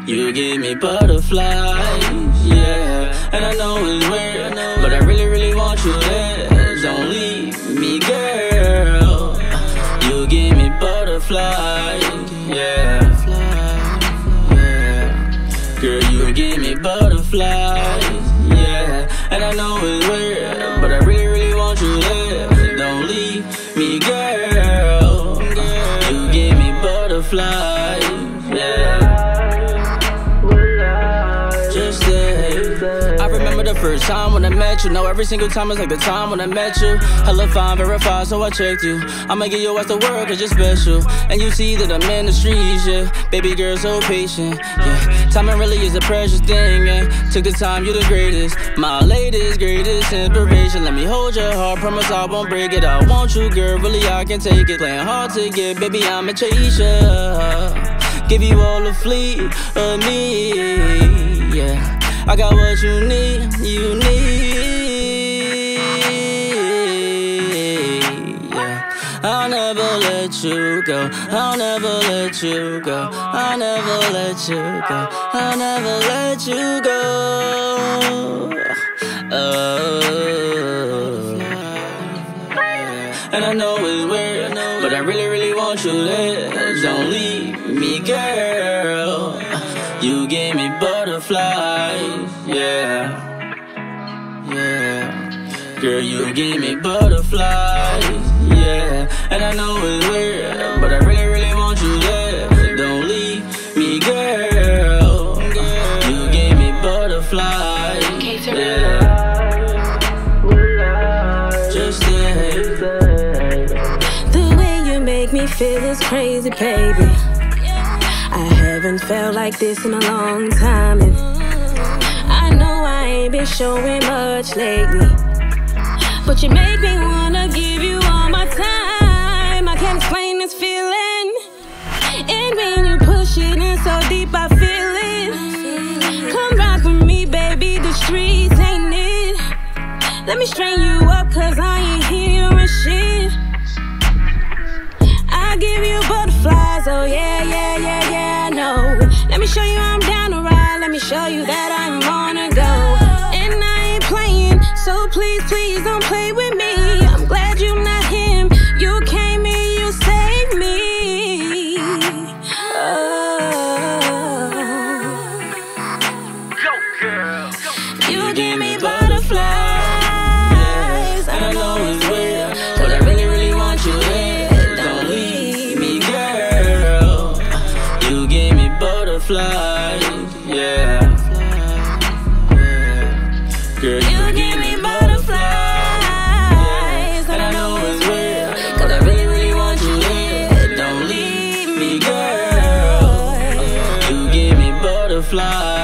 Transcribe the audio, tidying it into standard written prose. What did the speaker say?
You give me butterflies, yeah. And I know it's weird, but I really, really want you there. Don't leave me, girl. You give me butterflies, yeah. Girl, you give me butterflies, yeah. And I know it's weird, but I really, really want you there. Don't leave me, girl. You give me butterflies, yeah. Just say, I remember the first time when I met you. Know every single time is like the time when I met you. Hella fine, verified, so I checked you. I'ma give you out the world cause you're special. And you see that I'm in the streets, yeah. Baby girl so patient, yeah. Timing really is a precious thing, yeah. Took the time, you the greatest. My latest, greatest inspiration. Let me hold your heart, promise I won't break it. I want you, girl, really I can take it. Playing hard to get, baby, I'ma chase ya. Give you all the fleet of me, yeah. I got what you need, yeah. I'll never let you go, I'll never let you go, I'll never let you go, I'll never let you go. And I know it's weird, but I really, really want you there. Don't leave me, girl. You give me butterflies, yeah. Girl, you give me butterflies, yeah. And I know it's weird, but I really, really want you there. Don't leave me, girl. You give me butterflies, yeah. Just say, the way you make me feel is crazy, baby. I haven't felt like this in a long time, and I know I ain't been showing much lately, but you make me wanna give you all my time. I can't explain this feeling, and when you push it in so deep I feel it. Come rock with me, baby, the streets ain't it. Let me strain you up cause I ain't hearing shit. I give you butterflies, oh yeah, no. Let me show you I'm down to ride, let me show you that I'm on a go. And I ain't playing, so please, please don't play with me. I'm glad you're not him, you came in, you saved me. You give me butterflies, and I know it's weird, but I really, really want you there. Don't leave me, girl. You give me butterflies, yeah. Girl, you give me butterflies, and I know it's weird, but I really, really want you there. Don't leave me, girl. You give me butterflies.